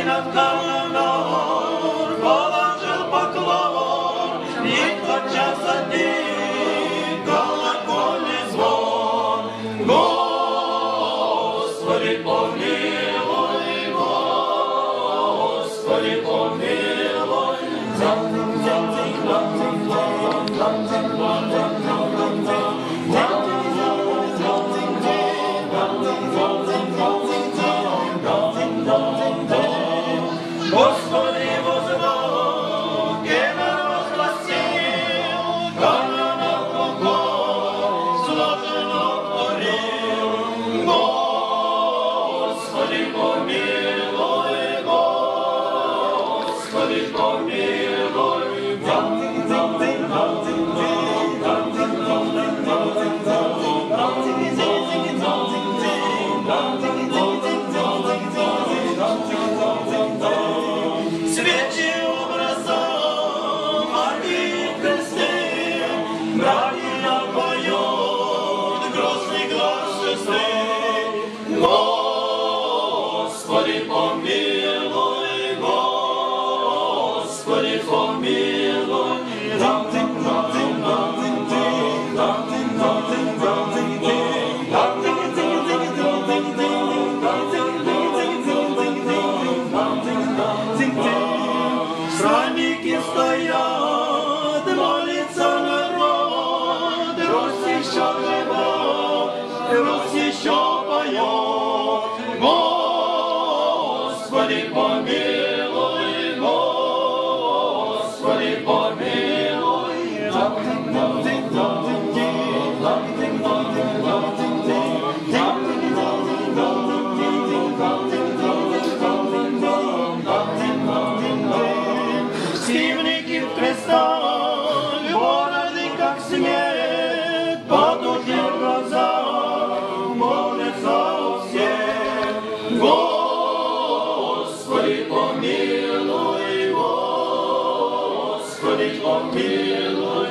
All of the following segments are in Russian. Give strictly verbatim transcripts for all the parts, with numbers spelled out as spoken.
над камнем положил поклон, и тотчас от них колокольный звон. Господи, помилуй, Господи, помилуй. Господи, возвал, и народ гласил, камня рукой сложено творил. Господи, помилуй, Господи, помилуй. Свечи образом Марии кресты, братья поют грозный глаз шесты. Господи, помилуй, Господи, помилуй. Странники стоят, молится народ, Русь еще жива, Русь еще поет. Господи, помилуй, Господи, помилуй. Сивники в крестах, бороды как снег, потухли глаза, молятся у всех. Господи, помилуй, Господи, помилуй.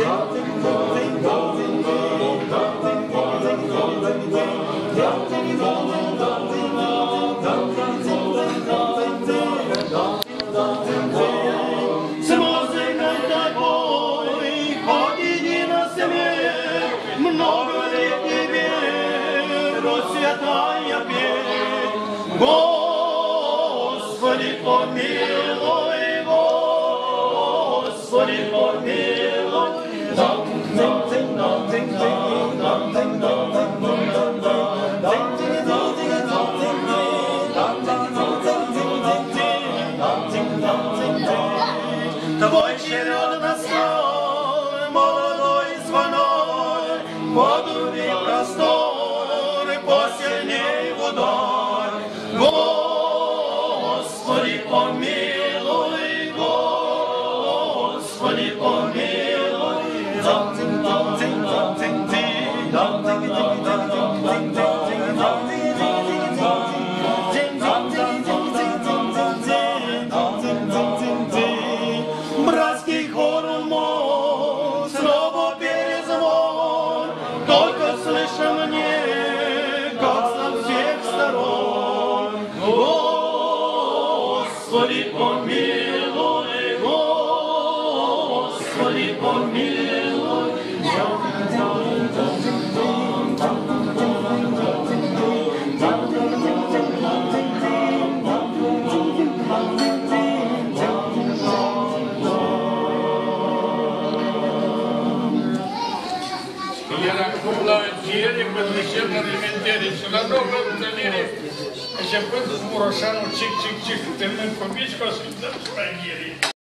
С музыкой тобой ходили на свет, много лет тебе, Русь святая петь. Господи, помилуй, Господи, помилуй. Твой черед настал, молодой звонок, подури простор, посильней удар. Господи, помилуй, Господи, помилуй. Братский хор мол, снова перезвон, только слышно мне, как со всех сторон. Господи, помилуй, Господи, помилуй. Безвещерно рементери, сюда добре утолили, ще път с Морошану чик-чик-чик, термин побичко, сюда спагери.